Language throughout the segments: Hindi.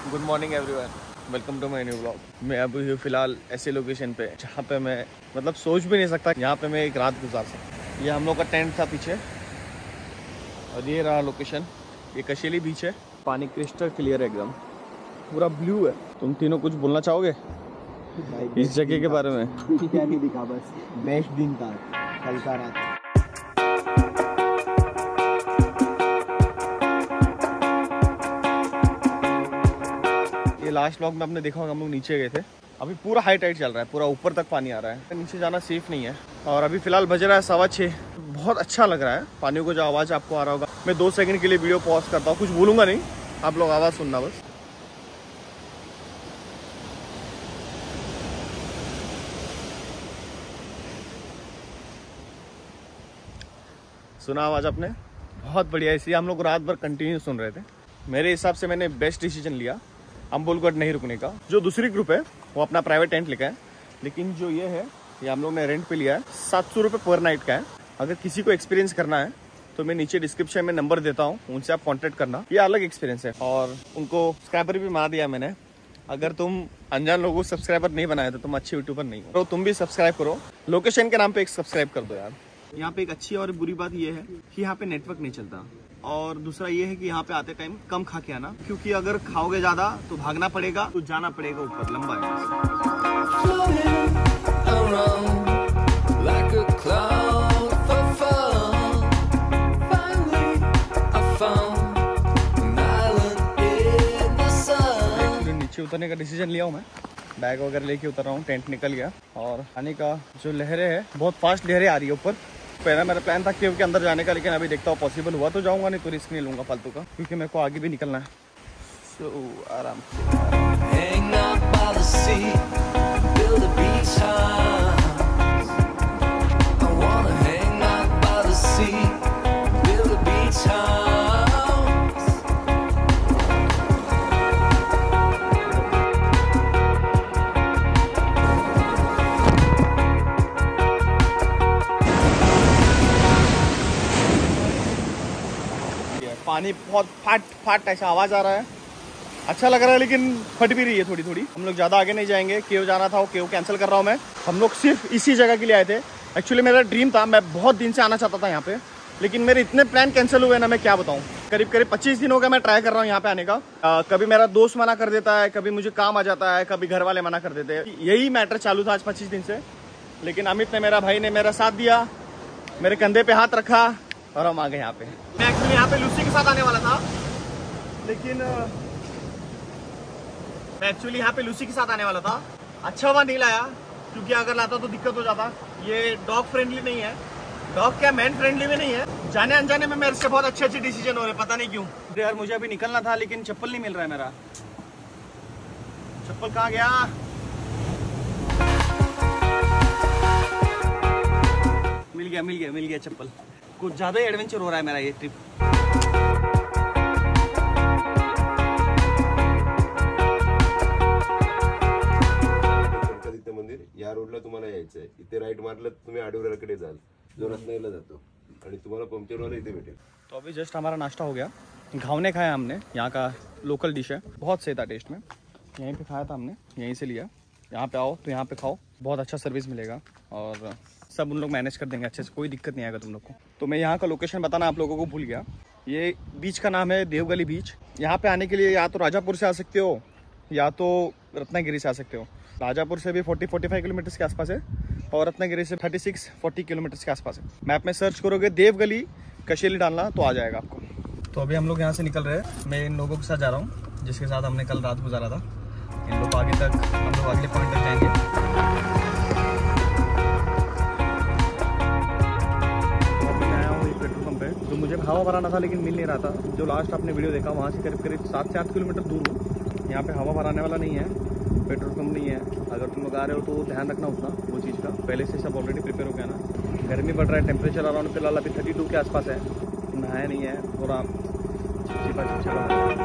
Good morning everyone, welcome to my new blog. मैं अभी हूँ फिलहाल ऐसे लोकेशन पे जहाँ पे मैं मतलब सोच भी नहीं सकता यहाँ पे मैं एक रात गुजार सकता। ये हम लोग का टेंट था पीछे और ये रहा लोकेशन। ये कशेली बीच है, पानी क्रिस्टल क्लियर है, एकदम पूरा ब्लू है। तुम तीनों कुछ बोलना चाहोगे इस जगह के बारे में? क्या नहीं दिखा, बस बेस्ट दिन था कल का रात। ये लास्ट व्लॉग में आपने देखा होगा, हम लोग नीचे गए थे। अभी पूरा हाई टाइड चल रहा है, पूरा ऊपर तक पानी आ रहा है। नीचे जाना सेफ नहीं है। और अभी फिलहाल बज रहा है 6:15। बहुत अच्छा लग रहा है पानी को, जो आवाज़ आपको आ रहा होगा। मैं 2 सेकंड के लिए वीडियो पॉज करता हूँ, कुछ बोलूँगा नहीं, आप लोग आवाज़ सुनना बस। सुना आवाज़ आपने? बहुत बढ़िया। इसलिए हम लोग रात भर कंटिन्यू सुन रहे थे। मेरे हिसाब से मैंने बेस्ट डिसीजन लिया अम्बुलगढ़ नहीं रुकने का। जो दूसरी ग्रुप है वो अपना प्राइवेट टेंट लेकर है, लेकिन जो ये है ये हम लोग ने रेंट पे लिया है। 700 रुपये पर नाइट का है। अगर किसी को एक्सपीरियंस करना है तो मैं नीचे डिस्क्रिप्शन में नंबर देता हूँ, उनसे आप कांटेक्ट करना। ये अलग एक्सपीरियंस है। और उनको सब्सक्राइबर भी बना दिया मैंने। अगर तुम अनजान लोगों को सब्सक्राइबर नहीं बनाए तो तुम अच्छे यूट्यूबर नहीं हो, तो तुम भी सब्सक्राइब करो। लोकेशन के नाम पे एक सब्सक्राइब कर दो यार। यहाँ पे एक अच्छी और बुरी बात ये है कि यहाँ पे नेटवर्क नहीं चलता। और दूसरा ये है कि यहाँ पे आते टाइम कम खा के आना, क्योंकि अगर खाओगे ज्यादा तो भागना पड़ेगा, तो जाना पड़ेगा ऊपर, लंबा है। नीचे उतरने का डिसीजन लिया हूँ मैं, बैग वगैरह लेके उतर रहा हूँ। टेंट निकल गया और पानी का जो लहरें है, बहुत फास्ट लहरें आ रही है ऊपर। पहला मेरा प्लान था केव के अंदर जाने का, लेकिन अभी देखता हूँ पॉसिबल हुआ तो जाऊंगा, नहीं तो रिस्क नहीं लूंगा फालतू का, क्योंकि मेरे को आगे भी निकलना है। आराम पानी बहुत फाट फाट ऐसा आवाज आ रहा है। अच्छा लग रहा है, लेकिन फट भी रही है थोड़ी थोड़ी। हम लोग ज्यादा आगे नहीं जाएंगे। केव जाना था, वो केव कैंसिल कर रहा हूँ मैं। हम लोग सिर्फ इसी जगह के लिए आए थे। एक्चुअली मेरा ड्रीम था, मैं बहुत दिन से आना चाहता था यहाँ पे, लेकिन मेरे इतने प्लान कैंसिल हुए ना, मैं क्या बताऊँ। करीब 25 दिन हो गया मैं ट्राई कर रहा हूँ यहाँ पे आने का। कभी मेरा दोस्त मना कर देता है, कभी मुझे काम आ जाता है, कभी घर वाले मना कर देते हैं। यही मैटर चालू था आज 25 दिन से, लेकिन अमित ने, मेरा भाई ने मेरा साथ दिया, मेरे कंधे पे हाथ रखा और हम आ गए यहाँ पे। मैं एक्चुअली यहाँ पे लूसी के साथ आने वाला था, लेकिन अच्छा हुआ नहीं लाया, क्योंकि अगर लाता तो दिक्कत हो जाता। ये डॉग फ्रेंडली नहीं है, डॉग क्या मैन फ्रेंडली में नहीं है। जाने अनजाने में मेरे से बहुत अच्छे डिसीजन हो रहे, पता नहीं क्यों। यार मुझे अभी निकलना था, लेकिन चप्पल नहीं मिल रहा है मेरा। चप्पल कहाँ गया? मिल गया चप्पल। कुछ ज्यादा ही एडवेंचर हो रहा है मेरा ये ट्रिप। गणपती मंदिर या रोडला तुम्हाला यायचंय। इथे राईट मारलं तुम्ही आडवऱ्याकडे जाल, जो रत्नागिरीला जातो, आणि तुम्हाला पंक्चरवाला इथे भेटेल। तो अभी जस्ट हमारा नाश्ता हो गया। घावने खाया हमने, यहाँ का लोकल डिश है, बहुत सही था टेस्ट में। यहीं पे खाया था हमने, यहीं से लिया। यहाँ पे आओ तो यहाँ पे खाओ, बहुत अच्छा सर्विस मिलेगा और सब उन लोग मैनेज कर देंगे अच्छे से, कोई दिक्कत नहीं आएगा तुम लोग को। तो मैं यहाँ का लोकेशन बताना आप लोगों को भूल गया। ये बीच का नाम है देवगली बीच। यहाँ पे आने के लिए या तो राजापुर से आ सकते हो या तो रत्नागिरी से आ सकते हो। राजापुर से भी 40-45 किलोमीटर के आसपास है और रत्नागिरी से 36-40 किलोमीटर के आसपास है। मैप में सर्च करोगे देवगली कशेली डालना तो आ जाएगा आपको। तो अभी हम लोग यहाँ से निकल रहे हैं। मैं इन लोगों के साथ जा रहा हूँ जिसके साथ हमने कल रात गुजारा था। इन लोग आगे तक, हम लोग अगले पॉइंट तक जाएंगे। जो मुझे हवा भराना था लेकिन मिल नहीं रहा था, जो लास्ट आपने वीडियो देखा, वहाँ से करीब 7 से 8 किलोमीटर दूर हूँ। यहाँ पे हवा भराने वाला नहीं है, पेट्रोल पंप नहीं है। अगर तुम लोग आ रहे हो तो ध्यान रखना उतना वो चीज़ का, पहले से सब ऑलरेडी प्रिपेयर हो गया ना। गर्मी बढ़ रहा है, टेम्परेचर अराउंड फिलहाल अभी 32 के आसपास है। नहाया नहीं है, थोड़ा चिपचिपा।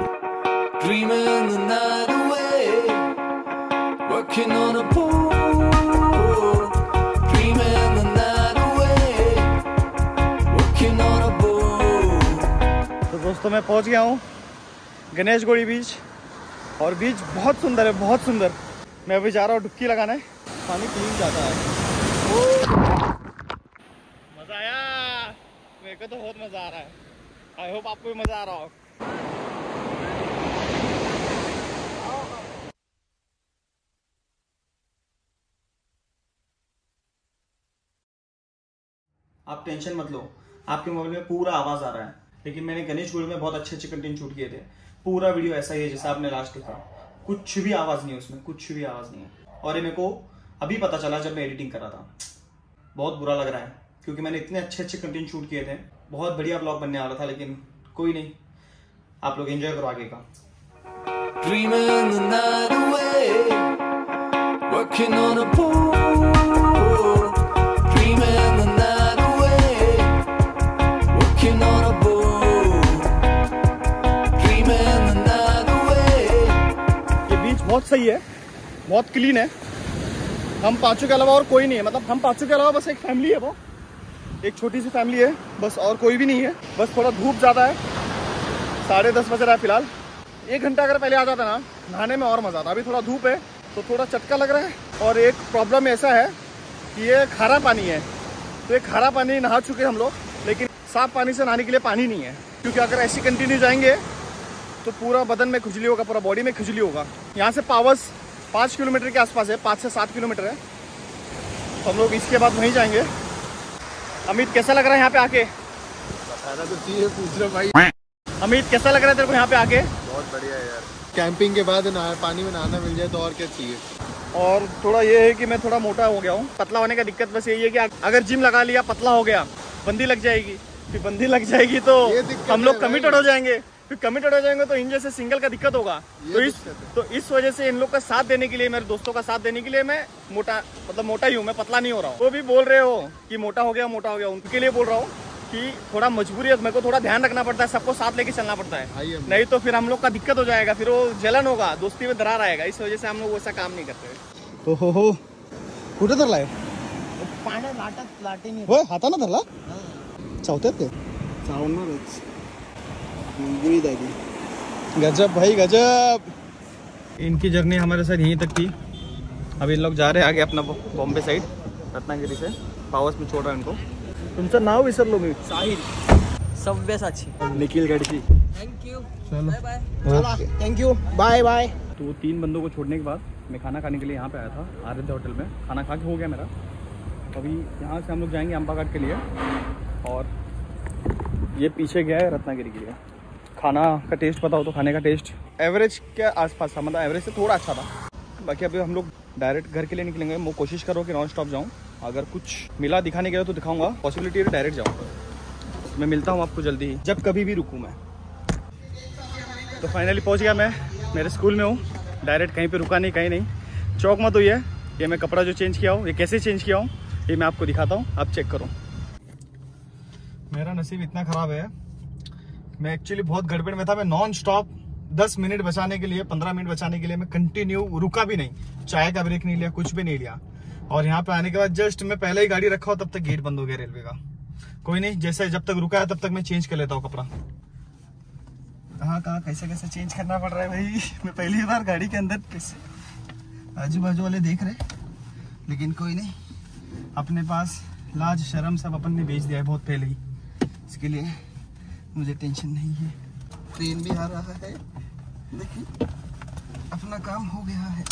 दोस्तों मैं पहुंच गया हूँ गणेश गोड़ी बीच। और बीच बहुत सुंदर है, बहुत सुंदर। मैं अभी जा रहा हूँ डुबकी लगाने। पानी क्लीन जाता है। मजा आया, मेरे को तो बहुत मजा आ रहा है। आई होप आपको भी मजा आ रहा हो। आप टेंशन मत लो, आपके मोबाइल में पूरा आवाज आ रहा है, लेकिन मैंने गणेशगुड़ी में बहुत अच्छे अच्छे कंटेंट शूट किए थे। पूरा वीडियो ऐसा ही है जैसा आपने लास्ट देखा, कुछ भी आवाज नहीं है उसमें, कुछ भी आवाज नहीं है। और ये मेरे को अभी पता चला जब मैं एडिटिंग कर रहा था। बहुत बुरा लग रहा है क्योंकि मैंने इतने अच्छे अच्छे कंटेंट शूट किए थे, बहुत बढ़िया ब्लॉग बनने वाला था, लेकिन कोई नहीं, आप लोग एंजॉय करो आगे का। Dreaming the night away, working on a pool. Dreaming the night away, working on a boat. Dreaming the night away. ये बीच बहुत सही है, बहुत क्लीन है। हम पांचों के अलावा और कोई नहीं है, मतलब हम पांचों के अलावा बस एक फैमिली है, वो एक छोटी सी फैमिली है बस, और कोई भी नहीं है। बस थोड़ा धूप ज़्यादा है, 10:30 बज रहा है फिलहाल। 1 घंटा अगर पहले आ जाता ना नहाने में और मज़ा आता। अभी थोड़ा धूप है तो थोड़ा चटका लग रहा है। और एक प्रॉब्लम ऐसा है कि ये खारा पानी है, तो ये खारा पानी नहा चुके हम लोग, लेकिन साफ पानी से नहाने के लिए पानी नहीं है। क्योंकि अगर ऐसे कंटिन्यू जाएंगे तो पूरा बदन में खुजली होगा, पूरा बॉडी में खुजली होगा। यहाँ से पावस 5 किलोमीटर के आसपास है, 5 से 7 किलोमीटर है। तो हम लोग इसके बाद वहीं जाएंगे। अमित कैसा लग रहा है यहाँ पे आके? बताना तो चाहिए, पूछ रहा भाई। अमित कैसा लग रहा है तेरे को यहाँ पे आके? बहुत बढ़िया यार, कैंपिंग के बाद पानी में नहाना मिल जाए तो और क्या चाहिए। और थोड़ा ये है कि मैं थोड़ा मोटा हो गया हूँ। पतला होने का दिक्कत बस यही है कि अगर जिम लगा लिया, पतला हो गया, बंदी लग जाएगी। फिर बंदी लग जाएगी तो हम लोग कमिटेड हो जाएंगे। फिर कमिटेड हो जाएंगे तो इन जैसे सिंगल का दिक्कत होगा। तो इस वजह से इन लोग का साथ देने के लिए, मेरे दोस्तों का साथ देने के लिए मैं मोटा, मतलब मोटा ही हूँ, मैं पतला नहीं हो रहा हूँ। वो भी बोल रहे हो कि मोटा हो गया, मोटा हो गया। उनके लिए बोल रहा हूँ कि थोड़ा मजबूरी है, मेरे को थोड़ा ध्यान रखना पड़ता है, सबको साथ लेके चलना पड़ता है, नहीं तो फिर हम लोग का दिक्कत हो जाएगा, फिर वो जलन होगा, दोस्ती में दरार आएगा। इस वजह से हम लोग वैसा काम नहीं करते। हो कुठे धरलाय? पाण्यात लाटे नाही होय, हाताने धरला? चावतात ते चावणारच। गजब भाई गजब। इनकी जर्नी हमारे साथ यहीं तक थी। अभी इन लोग जा रहे हैं आगे अपना बॉम्बे साइड, रत्नागिरी से पावस में छोड़ रहा है इनको। तुमचं नाव विसरलो मी। Sahil, Savyasachi, Nikhil Gadshi. Thank you, bye bye, चला थैंक यू, बाय बाय। तो 3 बंदों को छोड़ने के बाद मैं खाना खाने के लिए यहाँ पे आया था, आराध्य होटल में। खाना खा के हो गया मेरा। अभी यहाँ से हम लोग जाएंगे अम्बा घाट के लिए, और ये पीछे गया है रत्नागिरी के लिए। खाना का टेस्ट पता हो तो खाने का टेस्ट एवरेज के आसपास था, मतलब एवरेज से थोड़ा अच्छा था। बाकी अभी हम लोग डायरेक्ट घर के लिए निकलेंगे। मैं कोशिश करो कि नॉन स्टॉप जाऊँ, अगर कुछ मिला दिखाने के लिए तो दिखाऊंगा, पॉसिबिलिटी है डायरेक्ट जाऊँ। मैं मिलता हूँ आपको जल्दी ही, जब कभी भी रुकूँ मैं। तो फाइनली पहुँच गया मैं, मेरे स्कूल में हूँ। डायरेक्ट कहीं पर रुका नहीं, कहीं नहीं। चौक मत हुई है। ये मैं कपड़ा जो चेंज किया हूँ, ये कैसे चेंज किया हूँ, ये मैं आपको दिखाता हूँ, आप चेक करो। मेरा नसीब इतना ख़राब है, मैं एक्चुअली बहुत गड़बड़ में था। मैं नॉन स्टॉप 10 मिनट बचाने के लिए, 15 मिनट बचाने के लिए मैं कंटिन्यू रुका भी नहीं, चाय का ब्रेक नहीं लिया, कुछ भी नहीं लिया। और यहाँ पे आने के बाद जस्ट मैं पहले ही गाड़ी रखा हो तब तक गेट बंद हो गया रेलवे का। कोई नहीं, जैसे जब तक रुका है तब तक मैं चेंज कर लेता हूँ कपड़ा। कहाँ कैसे कैसे चेंज करना पड़ रहा है भाई। मैं पहली बार गाड़ी के अंदर, कैसे आजू बाजू वाले देख रहे, लेकिन कोई नहीं, अपने पास लाज शर्म सब अपन ने बेच दिया है बहुत पहले ही, इसके लिए मुझे टेंशन नहीं है। ट्रेन भी आ रहा है, देखिए अपना काम हो गया है।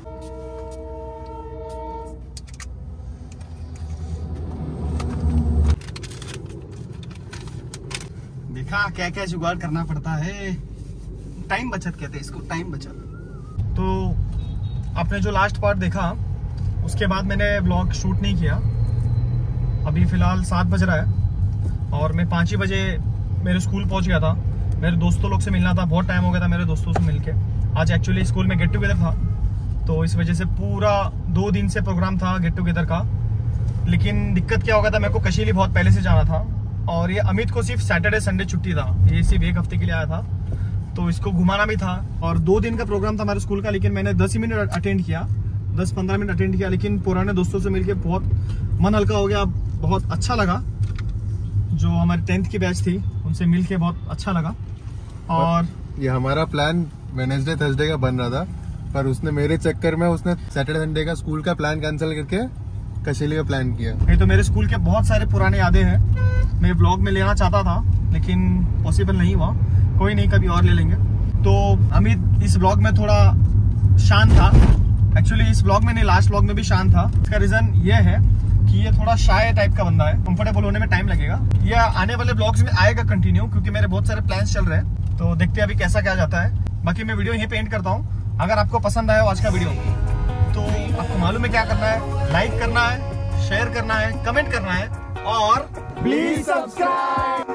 देखा क्या क्या जुगाड़ करना पड़ता है। टाइम बचत कहते हैं इसको, टाइम बचत। तो आपने जो लास्ट पार्ट देखा उसके बाद मैंने ब्लॉग शूट नहीं किया। अभी फिलहाल 7 बज रहा है और मैं 5 ही बजे मेरे स्कूल पहुंच गया था। मेरे दोस्तों लोग से मिलना था, बहुत टाइम हो गया था मेरे दोस्तों से मिलके। आज एक्चुअली स्कूल में गेट टुगेदर था, तो इस वजह से पूरा 2 दिन से प्रोग्राम था गेट टुगेदर का। लेकिन दिक्कत क्या हो गया था, मेरे को कशीली बहुत पहले से जाना था, और ये अमित को सिर्फ सैटरडे संडे छुट्टी था, ये सिर्फ 1 हफ्ते के लिए आया था, तो इसको घुमाना भी था। और 2 दिन का प्रोग्राम था हमारे स्कूल का, लेकिन मैंने 10 ही मिनट अटेंड किया, 10-15 मिनट अटेंड किया। लेकिन पुराने दोस्तों से मिलके बहुत मन हल्का हो गया, बहुत अच्छा लगा। जो हमारे 10th की बैच थी उनसे मिलके बहुत अच्छा लगा। और ये हमारा प्लान वेडनेसडे थर्सडे का बन रहा था, पर उसने मेरे चक्कर में उसने सैटरडे संडे का स्कूल का प्लान कैंसिल करके कशेली का प्लान किया। ये तो मेरे स्कूल के बहुत सारे पुराने यादें हैं, मैं व्लॉग में लेना चाहता था लेकिन पॉसिबल नहीं हुआ। कोई नहीं, कभी और ले लेंगे। तो अमित इस व्लॉग में थोड़ा शांत था। एक्चुअली इस व्लॉग में नहीं, लास्ट व्लॉग में भी शांत था। इसका रीजन ये है कि ये थोड़ा शाय टाइप का बंदा है, कंफर्टेबल होने में टाइम लगेगा। ये आने वाले व्लॉग्स में आएगा कंटिन्यू, क्योंकि मेरे बहुत सारे प्लान्स चल रहे हैं। तो देखते हैं अभी कैसा क्या जाता है। बाकी मैं वीडियो यहीं पे एंड करता हूँ। अगर आपको पसंद आया आज का वीडियो तो आपको मालूम है क्या करना है, लाइक करना है, शेयर करना है, कमेंट करना है और प्लीज सब्सक्राइब।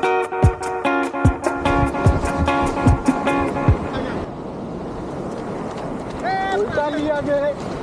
उल्टा लिया गया।